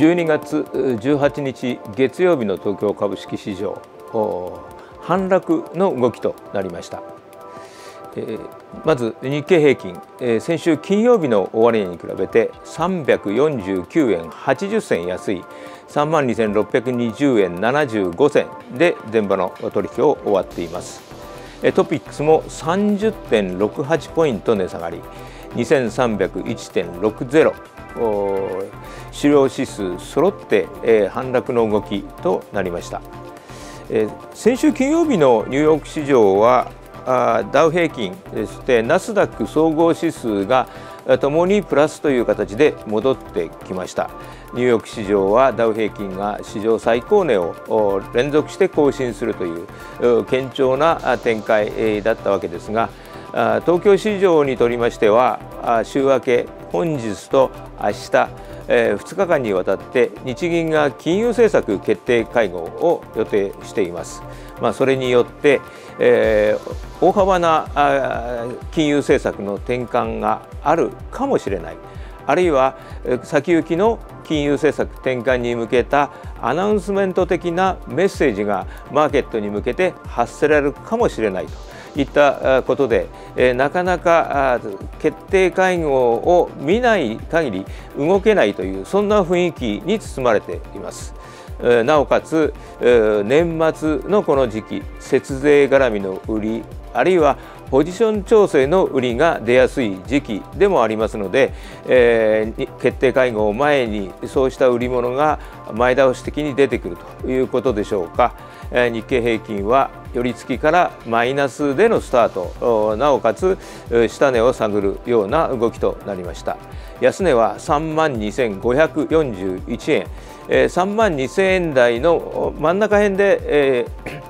12月18日月曜日の東京株式市場、反落の動きとなりました。まず日経平均、先週金曜日の終値に比べて349円80銭安い 32,620 円75銭で前場の取引を終わっています。トピックスも 30.68 ポイント値下がり 2301.60、主要指数揃って反落の動きとなりました。先週金曜日のニューヨーク市場はダウ平均、そしてナスダック総合指数がともにプラスという形で戻ってきました。ニューヨーク市場はダウ平均が史上最高値を連続して更新するという堅調な展開だったわけですが、東京市場にとりましては週明け本日と明日2日間にわたって日銀が金融政策決定会合を予定しています。それによって、大幅な金融政策の転換があるかもしれない、あるいは先行きの金融政策転換に向けたアナウンスメント的なメッセージがマーケットに向けて発せられるかもしれないといったことで、なかなか決定会合を見ない限り動けないという、そんな雰囲気に包まれています。なおかつ年末のこの時期、節税絡みの売り、あるいはポジション調整の売りが出やすい時期でもありますので、決定会合を前にそうした売り物が前倒し的に出てくるということでしょうか。日経平均は寄り付きからマイナスでのスタート、なおかつ下値を探るような動きとなりました。安値は 32,541 円、32,000円台の真ん中辺で、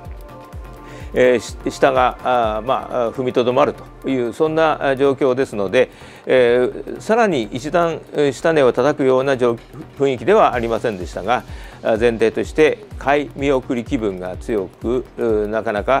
下が踏みとどまるという、そんな状況ですので、さらに一段下値を叩くような雰囲気ではありませんでしたが、前提として買い見送り気分が強く、なかなか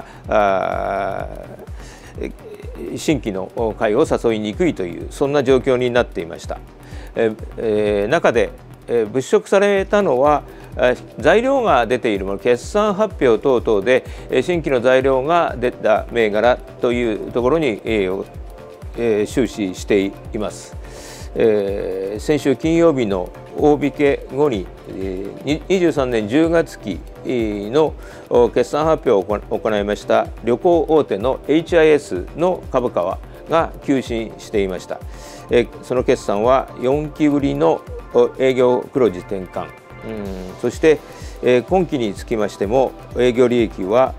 新規の買いを誘いにくいという、そんな状況になっていました。中で物色されたのは材料が出ているもの、決算発表等々で新規の材料が出た銘柄というところに終始しています。先週金曜日の大引け後に23年10月期の決算発表を行いました旅行大手の HIS の株価が急伸していました。その決算は4期ぶりの営業黒字転換、そして今期につきましても営業利益は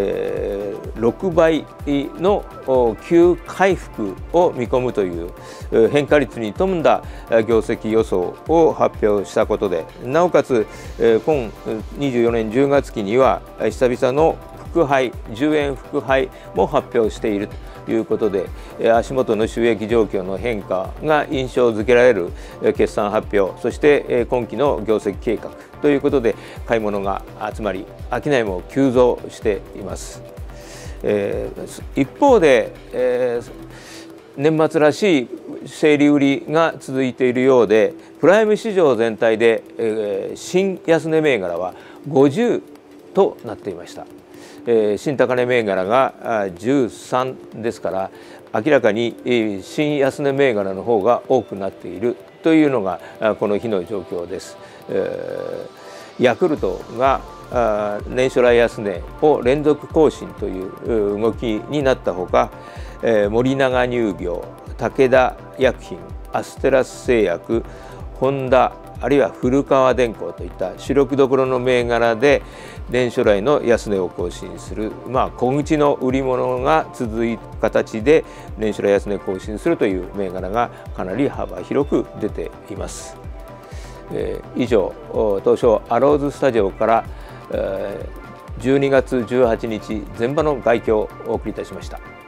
6倍の急回復を見込むという変化率に富んだ業績予想を発表したことで、なおかつ今24年10月期には久々の副配、10円副配も発表しているということで、足元の収益状況の変化が印象づけられる決算発表、そして今期の業績計画ということで買い物が集まり、商いも急増しています。一方で、年末らしい整理売りが続いているようで、プライム市場全体で、新安値銘柄は50となっていました。新高値銘柄が13ですから、明らかに新安値銘柄の方が多くなっているというのがこの日の状況です。ヤクルトが年初来安値を連続更新という動きになったほか、森永乳業、武田薬品、アステラス製薬、ホンダ、あるいは古川電工といった主力どころの銘柄で年初来の安値を更新する、小口の売り物が続いた形で年初来安値更新するという銘柄がかなり幅広く出ています。以上、東証アローズスタジオから12月18日前場の概況をお送りいたしました。